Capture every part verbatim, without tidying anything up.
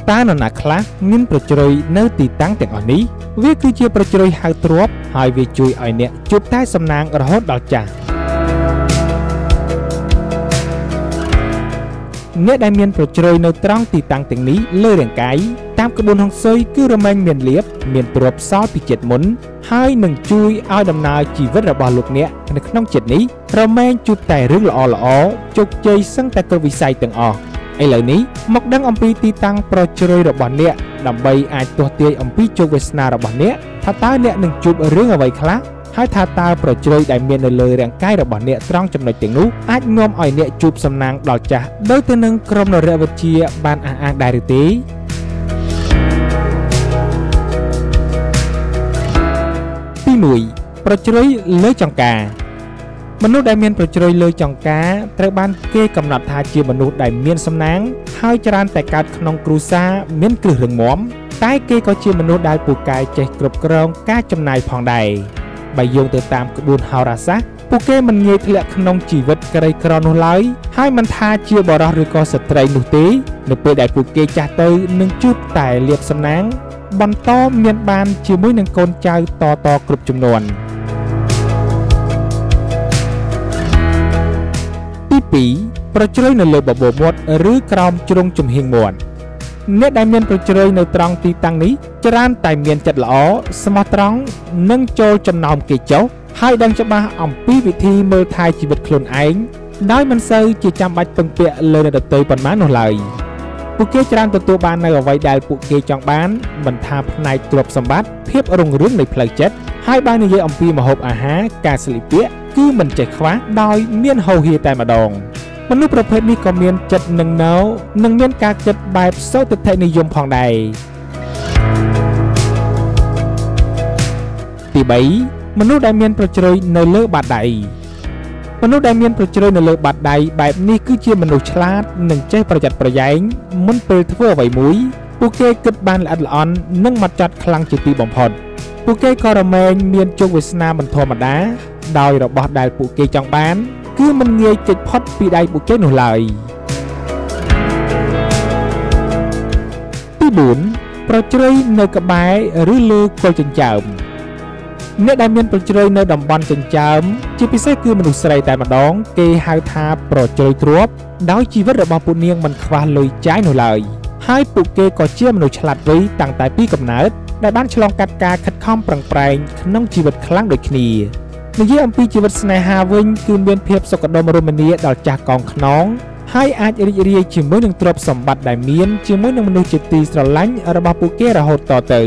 តានរណាខ្លះមានប្រជ្រយនៅទីតាំងទាំងអស់នេះវាគឺជាប្រជ្រយហៅទ្រព្យហើយវាជួយឲ្យអ្នកជួបតែសំណាងរហូតដល់ចាស់អ្នកដែលមានប្រជ្រយនៅត្រង់ទីតាំងទាំងនេះលើរាងកាយតាមក្បួនហុងស៊ុយគឺរមែងមានលៀបមានទ្រព្យសល់ពីជាតិមុនហើយនឹងជួយឲ្យដំណើរជីវិតរបស់លោកអ្នកនៅក្នុងជាតិនេះរមែងជួបតែរឿងល្អល្អជោគជ័យសឹងតែគ្រប់វិស័យទាំងអស់ឥឡូវនេះមកដឹងអំពីទីតាំងប្រជ្រយរបស់អ្នកដើម្បីអាចទស្សន៍ទាយអំពីជោគវាសនារបស់អ្នកថាតើអ្នកនឹងជួបរឿងអ្វីខ្លះហើយថាតើប្រជ្រយដែលមាននៅលើរាងកាយរបស់អ្នកត្រង់ចំណុចទាំងនោះអាចនាំឲ្យអ្នកជួបសំណាងដល់ចាស់ដោយទៅនឹងក្រុមនរវិទ្យាបានអះអាងដែរឬទេទីមួយប្រជ្រយលើចង្កាមនុស្សដែលមានប្រជ្រយលើចង្កាត្រូវបានគេកំណត់ថាជាមនុស្សដែលមានសំណាងហើយច្រើនតែកើតក្នុងគ្រួសារមានគ្រឹះរឹងមាំតែគេក៏ជាមនុស្សដែលពូកែចេះគ្រប់គ្រងការចំណាយផងដែរបើយោងទៅតាមក្បួនហោរាសាស្ត្រពួកគេមិនងាយធ្លាក់ក្នុងជីវិតក្រីក្រនោះឡើយហើយមិនថាជាបុរសឬក៏ស្ត្រីនោះទេនៅពេលដែលពួកគេចាស់ទៅនឹងជួបតែលាភសំណាងបន្តមានបានជាមួយនឹងកូនចៅតតគ្រប់ជំនាន់ទីពីរប្រជ្រយនៅលើបបូរមាត់ឬក្រោមជ្រុងជំហៀងមាត់អ្នកដែលមានប្រជ្រយនៅត្រង់ទីតាំងនេះច្រើនតែមានចិត្តល្អស្មោះត្រង់និងចូលចំណោមគេចុះហើយដឹងច្បាស់អំពីវិធីមើលថែជីវិតខ្លួនឯងដោយមិនសូវជាចាំបាច់ពឹងពាក់លើអ្នកដទៃប៉ុន្មាននោះឡើយពួកគេច្រើនទទួលបាននៅអ្វីដែលពួកគេចង់បានមិនថាផ្នែកទ្រព្យសម្បត្តិភាពរុងរឿងនៃផ្លូវចិត្តហើយបើនិយាយអំពីម្ហូបអាហារការស្លៀកពាក់គឺមិនចេះខ្វះដោយមានហូរហៀតែម្ដងមនុស្សប្រភេទនេះក៏មានចិត្តនឹងណោនិងមានការគិតបែបសោទិដ្ឋិនិយមផងដែរទីបីមនុស្សដែលមានប្រជ្រយនៅលើបាតដៃមនុស្សដែលមានប្រជ្រយនៅលើបាតដៃបែបនេះគឺជាមនុស្សឆ្លាតនិងចេះប្រយ័ត្នប្រយែងមុនពេលធ្វើអ្វីមួយពួកគេគិតបានល្អិតល្អន់និងហ្មត់ចត់ខ្លាំងជាទីបំផុតពួកគេក៏រមែងមានជោគវាសនាមិនធម្មតាដោយរបស់ដែលពួកគេចង់បានគឺមិនងាយគេចផុតពីដៃពួកគេនោះឡើយទីបួនប្រជ្រយនៅក្បែរឬលើគល់ចិញ្ចើមអ្នកដែលមានប្រជ្រយនៅតំបន់ចិញ្ចើមជាពិសេសគឺមនុស្សស្រីតែម្ដងគេហៅថាប្រជ្រយទ្រព្យដោយជីវិតរបស់ពួកនាងមិនខ្វះលុយចាយនោះឡើយហើយពួកគេក៏ជាមនុស្សឆ្លាតវៃតាំងតែពីកំណើតដែលបានឆ្លងកាត់ការខិតខំប្រឹងប្រែងក្នុងជីវិតខ្លាំងដូចគ្នានិយាយអំពីជីវិតស្នេហាវិញគឺមានភាពសុខដុមរមនាដល់ចាស់កងខ្នងហើយអាចរីករាយជាមួយនឹងទ្រព្យសម្បត្តិដែលមានជាមួយនឹងមនុស្សជាទីស្រឡាញ់របស់ពួកគេរហូតតទៅ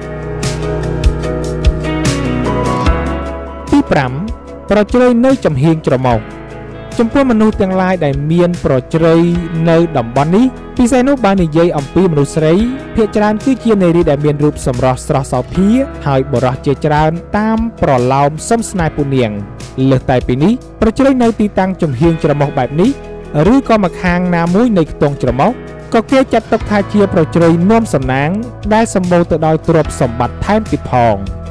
ទីប្រាំប្រជ្រយនៅចំហៀងច្រមុះចំពោះមនុស្សទាំងឡាយដែលមានប្រជ្រយនៅតំបន់នេះពិសេសនោះបើនិយាយអំពីមនុស្សស្រីភាគច្រើនគឺជានារីដែលមានរូបសម្រស់ស្រស់សោភាហើយបុរសជាច្រើនតាមប្រឡោមសុំស្នេហ៍ពួកនាងលើសតែពីនេះប្រជ្រយនៅទីតាំងចំហៀងច្រមុះបែបនេះឬក៏ម្ខាងណាមួយនៃខ្ទង់ច្រមុះក៏គេចាត់ទុកថាជាប្រជ្រយនាំសំណាងដែលសម្បូរទៅដោយទ្រព្យសម្បត្តិថែមទៀតផង